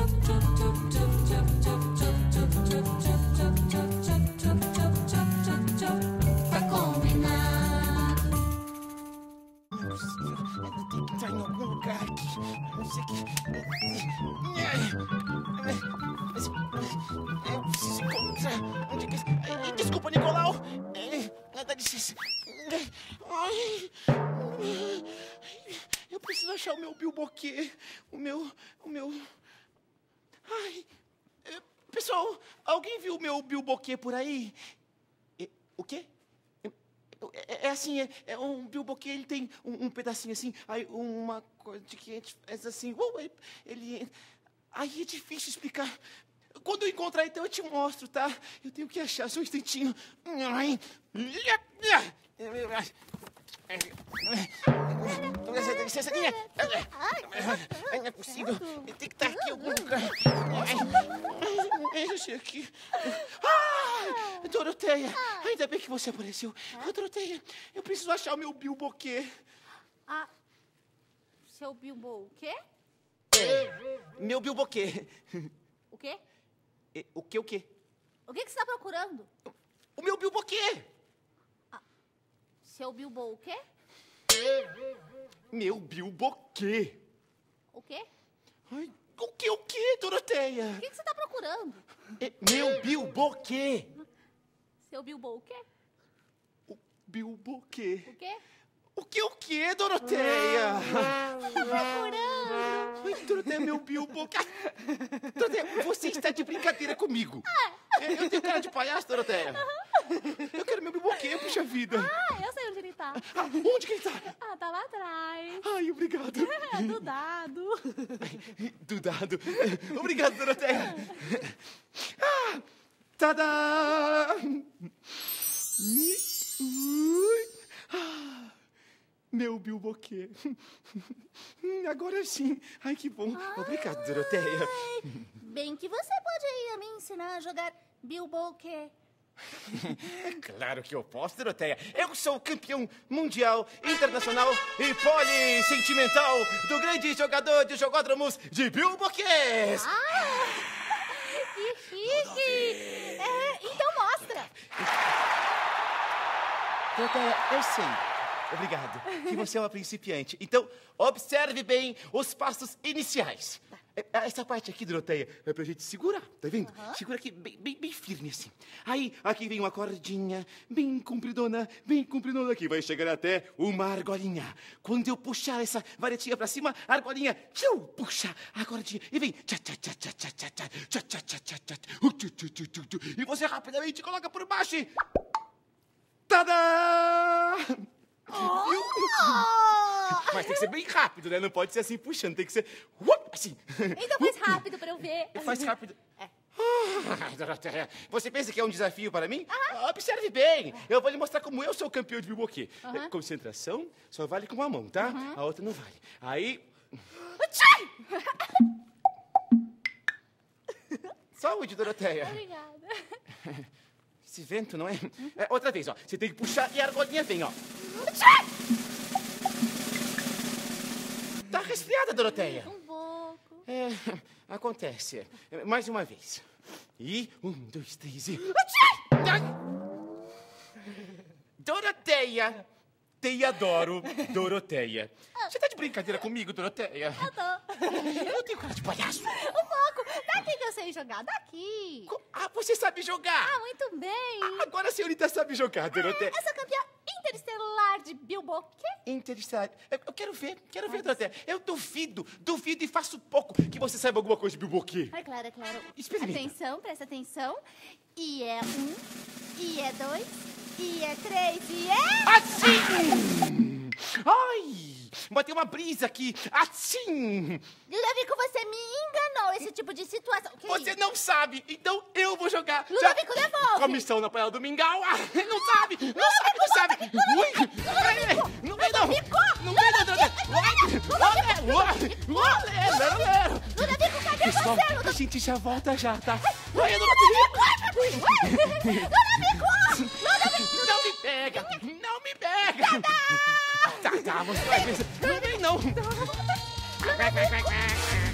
Tá combinado. Tem que estar em algum lugar aqui. Não sei o que. Eu preciso encontrar. Onde é que... Desculpa, Nicolau. Dá licença. Eu preciso achar o meu bilboquê. O meu... Ai... Pessoal, alguém viu o meu bilboquê por aí? O quê? É assim, é um bilboquê, ele tem um pedacinho assim, aí uma coisa de que faz assim, ele... Aí é difícil explicar. Quando eu encontrar, então, eu te mostro, tá? Eu tenho que achar, só um instantinho. Dá licença, Guinha. Não é possível. Tem que estar aqui em algum lugar. Eu achei aqui. Doroteia, ainda bem que você apareceu. Doroteia, eu preciso achar o meu bilboquê. Seu Bilbo o quê? Meu bilboquê. O quê? O quê? O que você está procurando? O meu bilboquê. Seu Bilbo o quê? Meu bilboquê. O quê? Ai, o quê, Doroteia? O que você está procurando? Meu bilboquê. Seu Bilbo o quê? O bilboquê. O quê? O quê, Doroteia? Você está procurando? Ai, Doroteia, meu bilboquê. Doroteia, você está de brincadeira comigo. Eu tenho cara de palhaço, Doroteia. Eu quero meu bilboquê, puxa vida. Eu sei onde ele tá. Onde que ele tá? Tá lá atrás. Ai, obrigado. Do dado. Do dado. Obrigado, Doroteia. Tadá! Meu bilboquê. Agora sim. Ai, que bom. Obrigado, Doroteia. Bem que você poderia me ensinar a jogar Bilbo o quê? Claro que eu posso, Doroteia. Eu sou o campeão mundial, internacional e polissentimental do grande jogador de jogódromos de bilboquês. Que chique! Então mostra. Doroteia, eu sei. Obrigado. Que você é uma principiante. Então, observe bem os passos iniciais. Essa parte aqui, Doroteia, é pra gente segurar, tá vendo? Segura aqui bem firme, assim. Aí, aqui vem uma cordinha bem compridona, que vai chegar até uma argolinha. Quando eu puxar essa varetinha pra cima, a argolinha, puxa a cordinha e vem. E você rapidamente coloca por baixo e... Tadá! Mas tem que ser bem rápido, né? Não pode ser assim puxando, tem que ser assim. Então faz rápido pra eu ver. Faz rápido. Doroteia, você pensa que é um desafio para mim? Observe bem. Eu vou lhe mostrar como eu sou campeão de bilboquê. Concentração só vale com uma mão, tá? A outra não vale. Aí... Saúde, Doroteia. Obrigada. Esse vento, não é? Outra vez, ó. Você tem que puxar e a argolinha vem, ó. Tá resfriada, Doroteia? Um pouco. Acontece. Mais uma vez. E 1, 2, 3 e... Doroteia! Te adoro, Doroteia. Você tá de brincadeira comigo, Doroteia? Eu tô. Eu não tenho cara de palhaço. Um pouco. Daqui que eu sei jogar. Daqui. Você sabe jogar. Muito bem. Agora a senhorita sabe jogar, Doroteia. Eu sou campeã interestelar de Bilbo o quê? Interestelar. Eu quero ver, Doroteia. Eu duvido e faço pouco que você saiba alguma coisa de bilboquê. É claro, é claro. Experimenta. Atenção, presta atenção. E é 1, e é 2, e é 3, e é... Assim! Ai! Bateu uma brisa aqui. Assim! Ludovico, você me enganou esse tipo de situação. Que Você isso? não sabe, então eu vou jogar. Ludovico, devolve! Comissão na Panela do Mingau. Não sabe! Ui! Não vem, não! Não vem, não! Ludovico, cadê Pessoal, você, Ludovico? a gente já volta já, tá? Ai, Ludovico! Não me pega! Não me pega! Tá, vamos lá. Não vem, não!